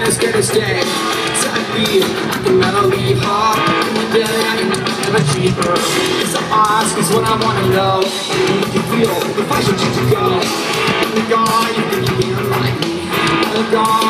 just gonna stay. Type B, I can never leave her. Yeah, I can never cheat her. It's a ask is what I wanna know. You can feel if I should choose to go. Oh God, you think you can't like me. Oh God.